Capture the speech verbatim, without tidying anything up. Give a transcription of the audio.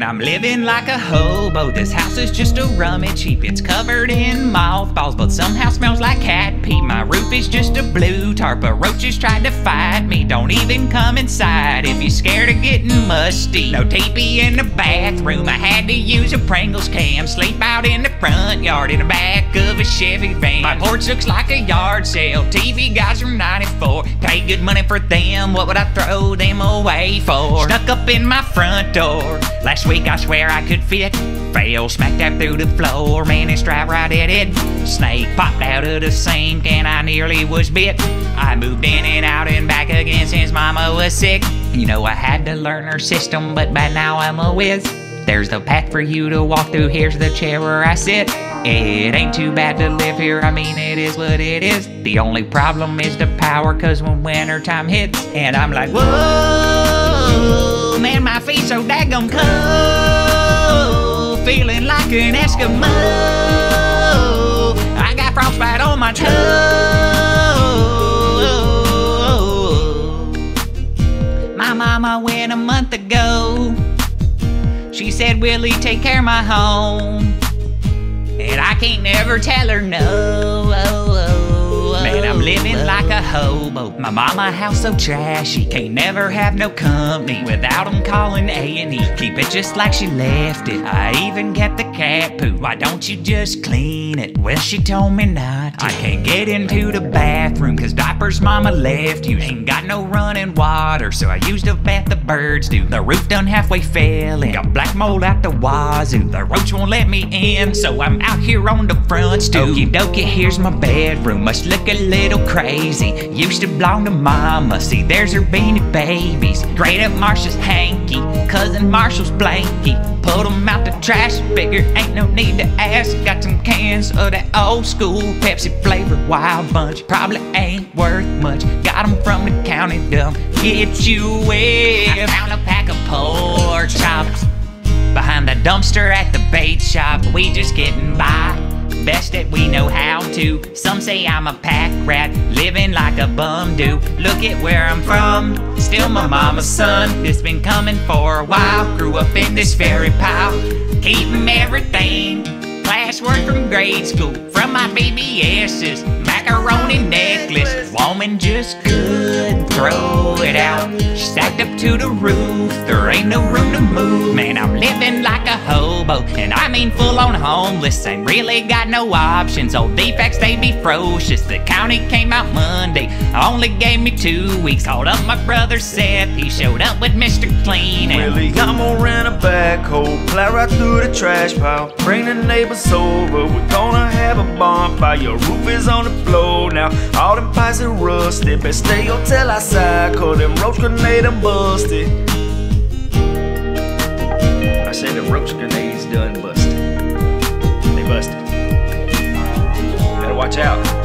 Man, I'm living like a hobo. This house is just a rummage heap. It's covered in mothballs, but somehow smells like cat pee. My roof is just a blue tarp, but roaches tried to fight me. Don't even come inside if you're scared of getting musty. No teepee in the bathroom, I had to use a Pringles can. Sleep out in the front yard in the back of a Chevy van. My porch looks like a yard sale. T V guys from ninety-four, pay good money for them. What would I throw them away for? Stuck up in my front door. Last week I swear I could fit. Fell smack dab through the floor. Man, it's dryrotteded. Snake popped out of the sink and I nearly was bit. I moved in and out and back again since mama was sick. You know I had to learn her system, but by now I'm a whiz. There's the path for you to walk through. Here's the chair where I sit. It ain't too bad to live here, I mean it is what it is. The only problem is the power, cause when winter time hits and I'm like, whoa, man, my feet so daggum cold, feeling like an Eskimo. I got frostbite on my toe. My mama went a month ago. She said, Willie, take care of my home. And I can't never tell her no. Oh, oh, oh. Man, I'm living like a hobo. My mama house so trashy, can't never have no company without them calling A and E. Keep it just like she left it. I even get the cat poo. Why don't you just clean it? Well, she told me not to. I can't get into the bathroom cause diapers mama left you. Ain't got no running water, so I used a bath the birds do. The roof done halfway fell in. Got black mold out the wazoo. The roach won't let me in, so I'm out here on the front stoop. Okie dokie, here's my bedroom. Must look a little crazy. Used to belong to mama. See, there's her beanie babies. Great Aunt Marcia's hanky, cousin Marshall's blankie. Pulled them out the trash, figure ain't no need to ask. Got some cans of that old school Pepsi flavored Wild Bunch. Probably ain't worth much. Got them from the county dump. Get you wet. I found a pack of pork chops behind the dumpster at the bait shop. We just getting by, best that we know how to. Some say I'm a pack rat, living like a bum do. Look at where I'm from, still my mama's son. It's been coming for a while, grew up in this very pile. Keeping everything, classwork from grade school, from my B B S's, macaroni necklace. Woman just good, throw it out. Stacked up to the roof, there ain't no room to move. Man, I'm living like a hobo, and I mean full on homeless. Ain't really got no options, old defects they be ferocious. The county came out Monday, only gave me two weeks. Called up my brother Seth, he showed up with Mister Clean. Willie, I'm gonna rent a backhoe, plow right through the trash pile, bring the neighbors over, we're gonna have a bonfire. Your roof is on the floor now, all them pipes are rusty. Best stay till I side, cause them roach grenades are busted. I say the roach grenades done busted. They busted. Better watch out.